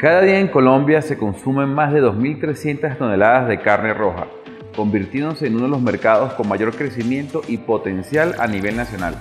Cada día en Colombia se consumen más de 2.300 toneladas de carne roja, convirtiéndose en uno de los mercados con mayor crecimiento y potencial a nivel nacional.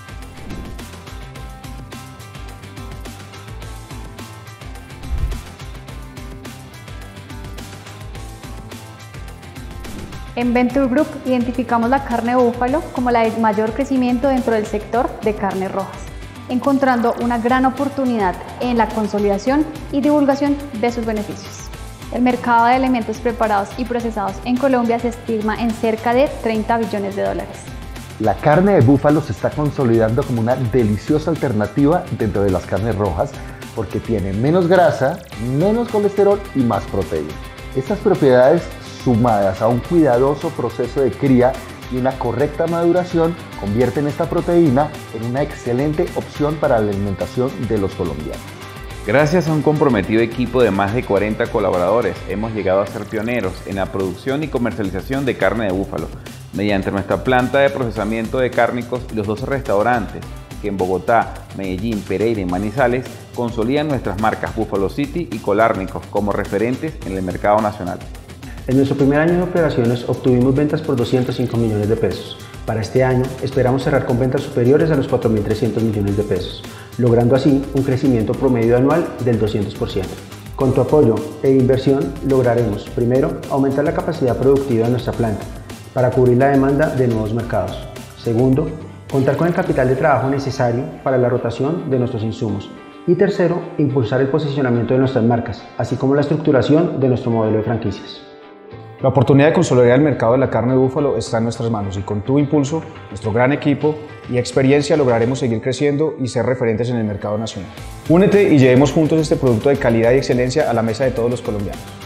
En Venture Group identificamos la carne de búfalo como la de mayor crecimiento dentro del sector de carnes rojas, encontrando una gran oportunidad en la consolidación y divulgación de sus beneficios. El mercado de alimentos preparados y procesados en Colombia se estima en cerca de 30 billones de dólares. La carne de búfalo se está consolidando como una deliciosa alternativa dentro de las carnes rojas porque tiene menos grasa, menos colesterol y más proteína. Estas propiedades, sumadas a un cuidadoso proceso de cría y una correcta maduración, convierten esta proteína en una excelente opción para la alimentación de los colombianos. Gracias a un comprometido equipo de más de 40 colaboradores, hemos llegado a ser pioneros en la producción y comercialización de carne de búfalo, mediante nuestra planta de procesamiento de cárnicos y los 12 restaurantes que en Bogotá, Medellín, Pereira y Manizales consolidan nuestras marcas Buffalo City y Colárnicos como referentes en el mercado nacional. En nuestro primer año de operaciones obtuvimos ventas por 205 millones de pesos. Para este año esperamos cerrar con ventas superiores a los 4.300 millones de pesos, logrando así un crecimiento promedio anual del 200%. Con tu apoyo e inversión lograremos, primero, aumentar la capacidad productiva de nuestra planta para cubrir la demanda de nuevos mercados. Segundo, contar con el capital de trabajo necesario para la rotación de nuestros insumos. Y tercero, impulsar el posicionamiento de nuestras marcas, así como la estructuración de nuestro modelo de franquicias. La oportunidad de consolidar el mercado de la carne de búfalo está en nuestras manos y con tu impulso, nuestro gran equipo y experiencia lograremos seguir creciendo y ser referentes en el mercado nacional. Únete y llevemos juntos este producto de calidad y excelencia a la mesa de todos los colombianos.